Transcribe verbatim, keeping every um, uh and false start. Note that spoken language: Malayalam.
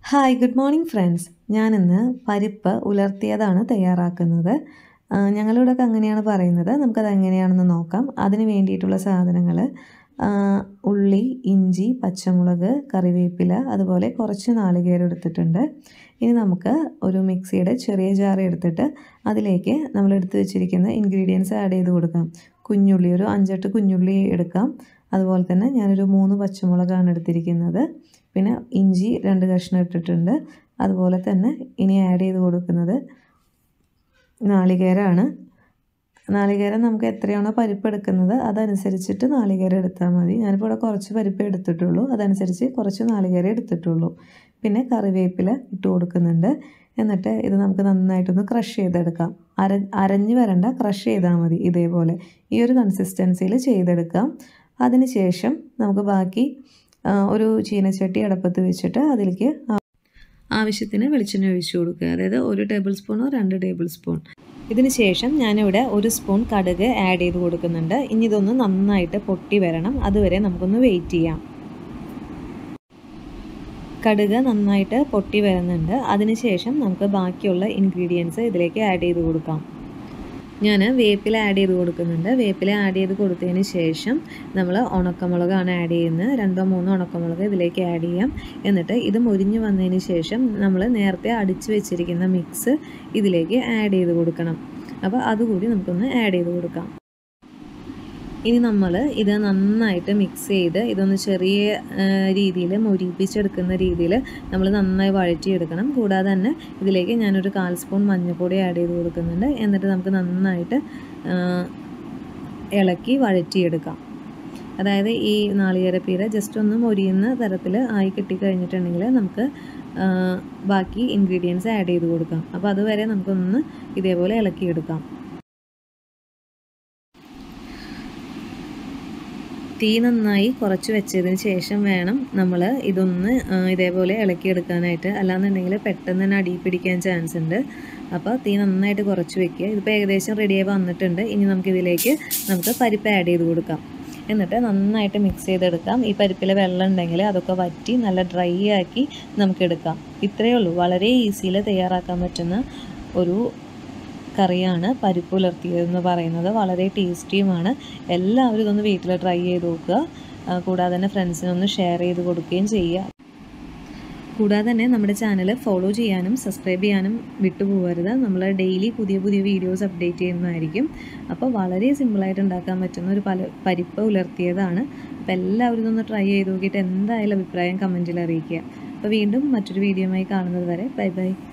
Hi good morning friends. ഞാനിന്ന് പരിപ്പ് ഉലർത്തിയതാണ് തയ്യാറാക്കുന്നത്. ഞങ്ങളിവിടെയൊക്കെ അങ്ങനെയാണ് പറയുന്നത്. നമുക്കത് എങ്ങനെയാണെന്ന് നോക്കാം. അതിന് വേണ്ടിയിട്ടുള്ള സാധനങ്ങൾ ഉള്ളി, ഇഞ്ചി, പച്ചമുളക്, കറിവേപ്പില, അതുപോലെ കുറച്ച് നാളികേരം എടുത്തിട്ടുണ്ട്. ഇനി നമുക്ക് ഒരു മിക്സിയുടെ ചെറിയ ജാർ എടുത്തിട്ട് അതിലേക്ക് നമ്മൾ എടുത്തു വെച്ചിരിക്കുന്ന ഇൻഗ്രീഡിയൻസ് ആഡ് ചെയ്ത് കൊടുക്കാം. കുഞ്ഞുള്ളി ഒരു അഞ്ചെട്ട് കുഞ്ഞുള്ളി എടുക്കാം. അതുപോലെ തന്നെ ഞാനൊരു മൂന്ന് പച്ചമുളകാണ് എടുത്തിരിക്കുന്നത്. പിന്നെ ഇഞ്ചി രണ്ട് കഷ്ണം ഇട്ടിട്ടുണ്ട്. അതുപോലെ തന്നെ ഇനി ആഡ് ചെയ്ത് കൊടുക്കുന്നത് നാളികേരമാണ്. നാളികേരം നമുക്ക് എത്രയാണോ പരിപ്പ് എടുക്കുന്നത് അതനുസരിച്ചിട്ട് നാളികേരം എടുത്താൽ മതി. ഞാനിപ്പോൾ ഇവിടെ കുറച്ച് പരിപ്പ് എടുത്തിട്ടുള്ളൂ, അതനുസരിച്ച് കുറച്ച് നാളികേരം എടുത്തിട്ടുള്ളൂ. പിന്നെ കറിവേപ്പില ഇട്ട് കൊടുക്കുന്നുണ്ട്. എന്നിട്ട് ഇത് നമുക്ക് നന്നായിട്ടൊന്ന് ക്രഷ് ചെയ്തെടുക്കാം. അര അരഞ്ഞ് വരണ്ട, ക്രഷ് ചെയ്താൽ മതി. ഇതേപോലെ ഈ ഒരു കൺസിസ്റ്റൻസിയിൽ ചെയ്തെടുക്കാം. അതിന് ശേഷം നമുക്ക് ബാക്കി ഒരു ചീനച്ചട്ടി അടപ്പത്ത് വെച്ചിട്ട് അതിലേക്ക് ആവശ്യത്തിന് വെളിച്ചെണ്ണ ഒഴിച്ചു കൊടുക്കുക. അതായത് ഒരു ടേബിൾ സ്പൂണോ രണ്ട് ടേബിൾ സ്പൂൺ. ഇതിന് ശേഷം ഞാനിവിടെ ഒരു സ്പൂൺ കടുക് ആഡ് ചെയ്ത് കൊടുക്കുന്നുണ്ട്. ഇനി ഇതൊന്ന് നന്നായിട്ട് പൊട്ടി വരണം, അതുവരെ നമുക്കൊന്ന് വെയിറ്റ് ചെയ്യാം. കടുക് നന്നായിട്ട് പൊട്ടി വരുന്നുണ്ട്. അതിന് ശേഷം നമുക്ക് ബാക്കിയുള്ള ഇൻഗ്രീഡിയൻസ് ഇതിലേക്ക് ആഡ് ചെയ്ത് കൊടുക്കാം. ഞാൻ വേപ്പില ആഡ് ചെയ്ത് കൊടുക്കുന്നുണ്ട്. വേപ്പില ആഡ് ചെയ്ത് കൊടുത്തതിന് ശേഷം നമ്മൾ ഉണക്കമുളകാണ് ആഡ് ചെയ്യുന്നത്. രണ്ടോ മൂന്നോ ഉണക്കമുളക് ഇതിലേക്ക് ആഡ് ചെയ്യാം. എന്നിട്ട് ഇത് മൊരിഞ്ഞ് വന്നതിന് ശേഷം നമ്മൾ നേരത്തെ അടിച്ചു വെച്ചിരിക്കുന്ന മിക്സ് ഇതിലേക്ക് ആഡ് ചെയ്ത് കൊടുക്കണം. അപ്പോൾ അതുകൂടി നമുക്കൊന്ന് ആഡ് ചെയ്ത് കൊടുക്കാം. ഇനി നമ്മൾ ഇത് നന്നായിട്ട് മിക്സ് ചെയ്ത് ഇതൊന്ന് ചെറിയ രീതിയിൽ മൊരിപ്പിച്ചെടുക്കുന്ന രീതിയിൽ നമ്മൾ നന്നായി വഴറ്റിയെടുക്കണം. കൂടാതെ തന്നെ ഇതിലേക്ക് ഞാനൊരു കാൽ സ്പൂൺ മഞ്ഞൾപ്പൊടി ആഡ് ചെയ്ത് കൊടുക്കുന്നുണ്ട്. എന്നിട്ട് നമുക്ക് നന്നായിട്ട് ഇളക്കി വഴറ്റിയെടുക്കാം. അതായത് ഈ നാളികേരപ്പീര ജസ്റ്റ് ഒന്ന് മൊരിയുന്ന തരത്തിൽ ആയി കിട്ടിക്കഴിഞ്ഞിട്ടുണ്ടെങ്കിൽ നമുക്ക് ബാക്കി ഇൻഗ്രീഡിയൻസ് ആഡ് ചെയ്ത് കൊടുക്കാം. അപ്പോൾ അതുവരെ നമുക്കൊന്ന് ഇതേപോലെ ഇളക്കിയെടുക്കാം. തീ നന്നായി കുറച്ച് വെച്ചതിന് ശേഷം വേണം നമ്മൾ ഇതൊന്ന് ഇതേപോലെ ഇളക്കിയെടുക്കാനായിട്ട്. അല്ലാന്നുണ്ടെങ്കിൽ പെട്ടെന്ന് തന്നെ അടി പിടിക്കാൻ ചാൻസ് ഉണ്ട്. അപ്പോൾ തീ നന്നായിട്ട് കുറച്ച് വെക്കുക. ഇതിപ്പോൾ ഏകദേശം റെഡിയായി വന്നിട്ടുണ്ട്. ഇനി നമുക്കിതിലേക്ക് നമുക്ക് പരിപ്പ് ആഡ് ചെയ്ത് കൊടുക്കാം. എന്നിട്ട് നന്നായിട്ട് മിക്സ് ചെയ്തെടുക്കാം. ഈ പരിപ്പിൽ വെള്ളം ഉണ്ടെങ്കിൽ അതൊക്കെ വറ്റി നല്ല ഡ്രൈ ആക്കി നമുക്കെടുക്കാം. ഇത്രയേ ഉള്ളൂ. വളരെ ഈസിയിൽ തയ്യാറാക്കാൻ പറ്റുന്ന ഒരു കറിയാണ് പരിപ്പ് ഉലർത്തിയതെന്ന് പറയുന്നത്. വളരെ ടേസ്റ്റിയുമാണ്. എല്ലാവരും ഇതൊന്ന് വീട്ടിൽ ട്രൈ ചെയ്ത് നോക്കുക. കൂടാതെ തന്നെ ഫ്രണ്ട്സിനൊന്ന് ഷെയർ ചെയ്ത് കൊടുക്കുകയും ചെയ്യുക. കൂടാതെ തന്നെ നമ്മുടെ ചാനൽ ഫോളോ ചെയ്യാനും സബ്സ്ക്രൈബ് ചെയ്യാനും വിട്ടുപോകരുത്. നമ്മൾ ഡെയിലി പുതിയ പുതിയ വീഡിയോസ് അപ്ഡേറ്റ് ചെയ്യുന്നതായിരിക്കും. അപ്പോൾ വളരെ സിമ്പിളായിട്ട് ഉണ്ടാക്കാൻ പറ്റുന്ന ഒരു പല പരിപ്പ് ഉലർത്തിയതാണ്. അപ്പോൾ എല്ലാവരും ഇതൊന്ന് ട്രൈ ചെയ്ത് നോക്കിയിട്ട് എന്തായാലും അഭിപ്രായം കമൻറ്റിൽ അറിയിക്കുക. അപ്പോൾ വീണ്ടും മറ്റൊരു വീഡിയോയുമായി കാണുന്നത് വരെ ബൈ ബൈ.